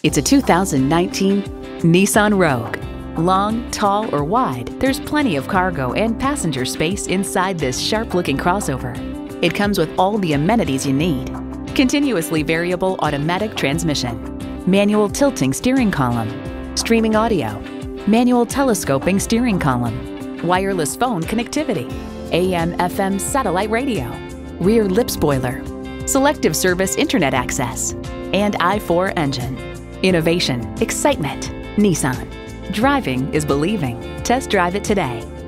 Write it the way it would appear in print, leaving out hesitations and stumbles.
It's a 2019 Nissan Rogue. Long, tall, or wide, there's plenty of cargo and passenger space inside this sharp-looking crossover. It comes with all the amenities you need. Continuously variable automatic transmission, manual tilting steering column, streaming audio, manual telescoping steering column, wireless phone connectivity, AM/FM satellite radio, rear lip spoiler, selective service internet access, and I4 engine. Innovation, excitement, Nissan. Driving is believing. Test drive it today.